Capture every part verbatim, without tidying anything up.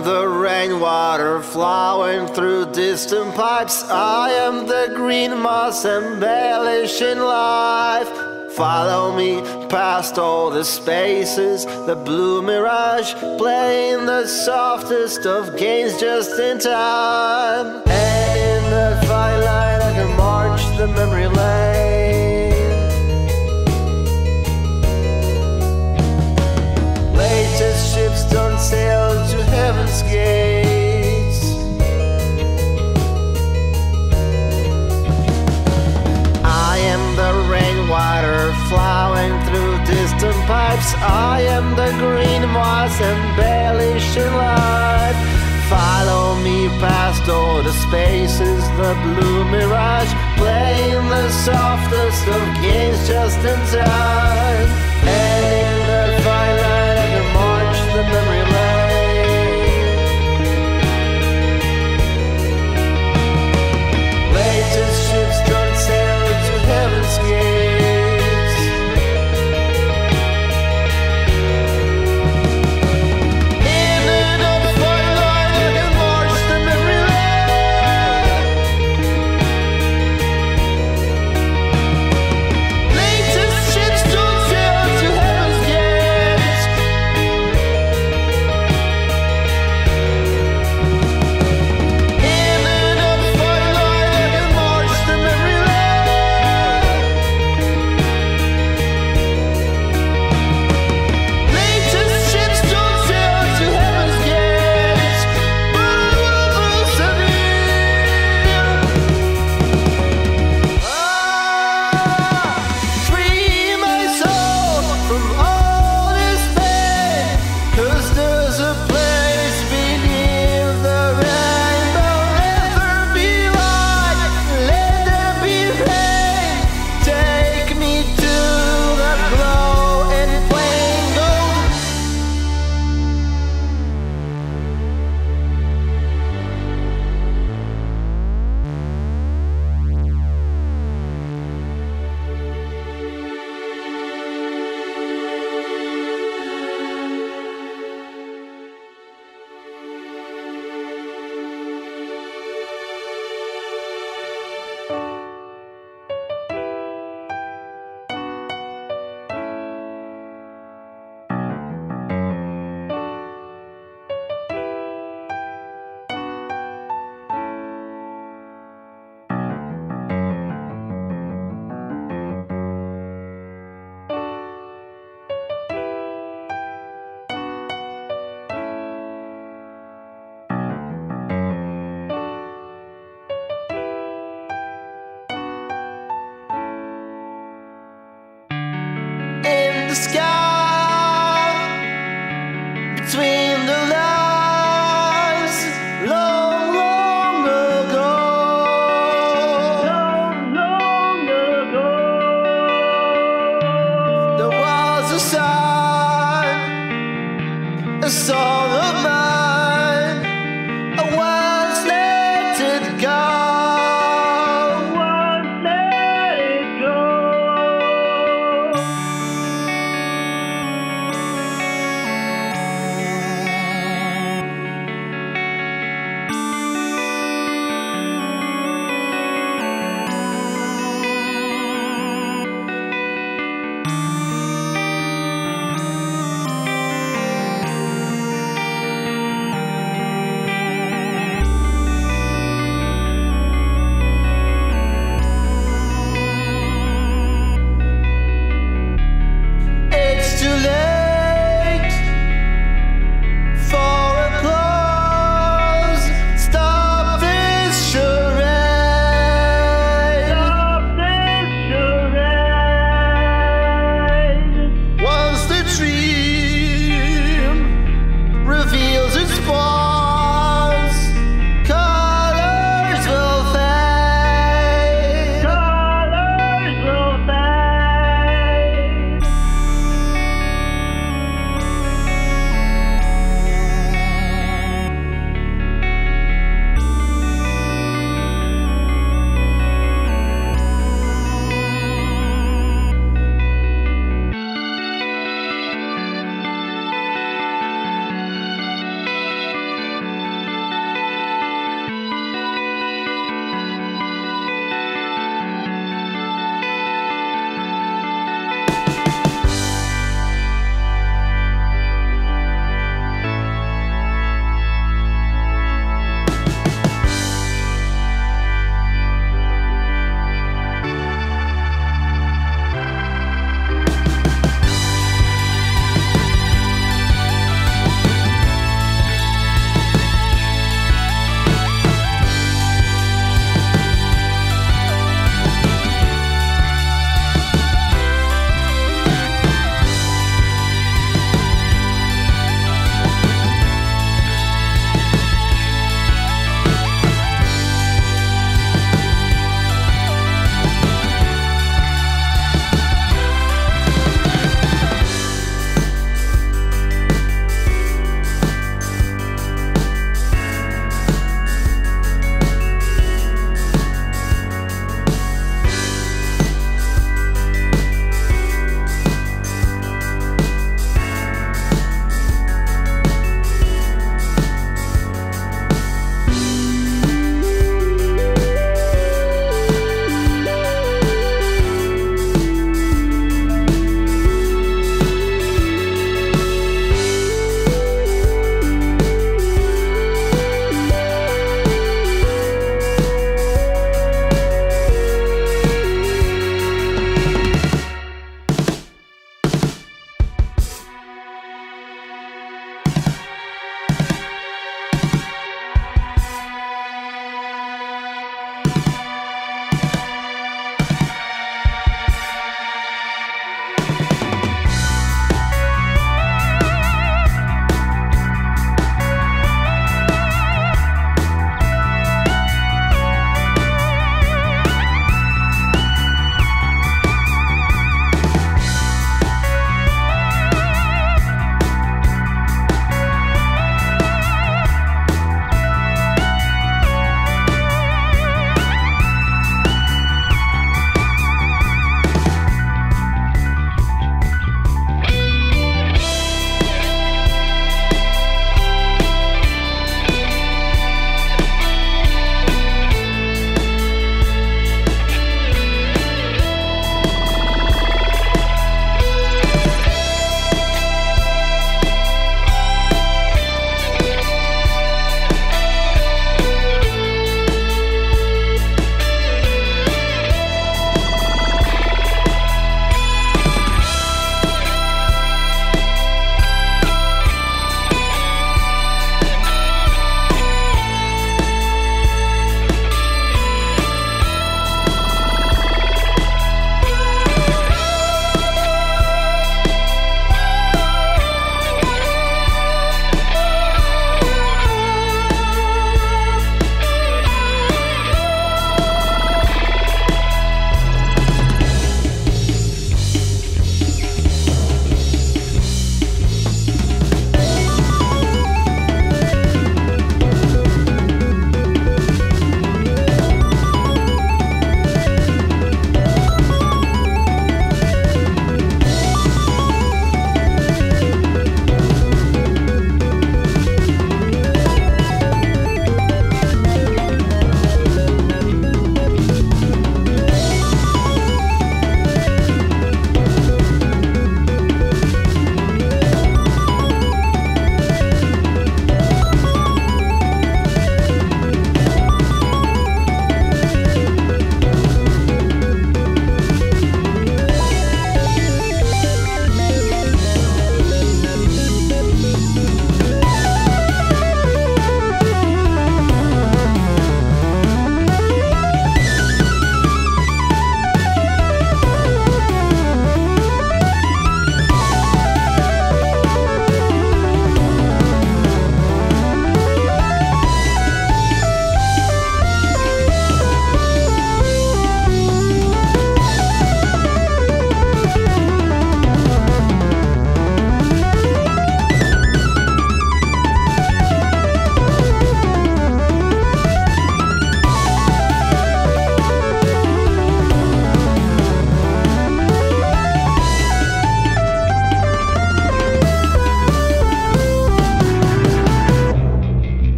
am the rainwater flowing through distant pipes. I am the green moss embellishing life. Follow me past all the spaces, the blue mirage, playing the softest of games just in time. And in the firelight I can march the memory lane. Latest ships don't sail to heaven's gates. I am the rainwater flowing through distant pipes. I am the green moss embellishing life. Follow me past all the spaces, the blue mirage, playing the softest of games just in time. And in the firelight I can march the memory lane. Latest ships don't sail to heaven's gates. Latest ships don't sail to heaven's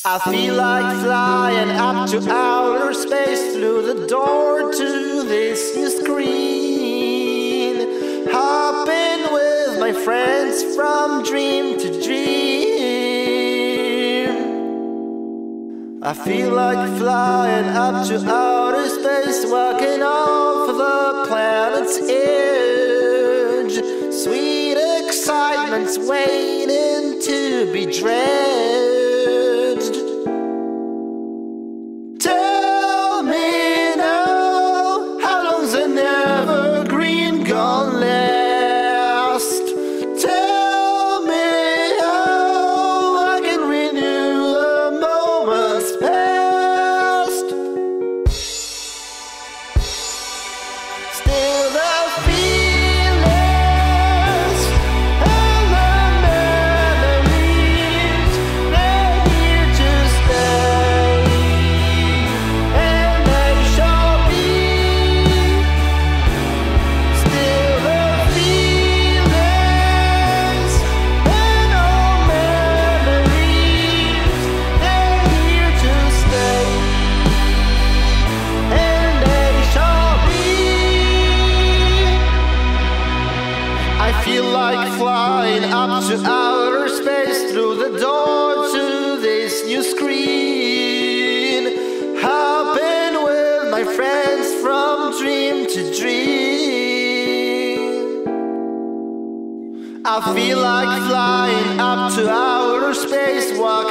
I feel like flying up to outer space through the door to this new screen, hopping with my friends from dream to dream. I feel like flying up to outer space, walking off the planet's edge. Sweet excitement's waiting to be dredged. Tell me now, how long's an evergreen gonna last? Tell me how I can renew the moments past. Still the feelings and the memories, they're here to stay, and they shall be. Still the feelings and all memories, they're here to stay, and they shall be. I feel like flying up to outer space through the door to this new screen, hopping with my friends from dream to dream. I feel like flying up to outer space, walking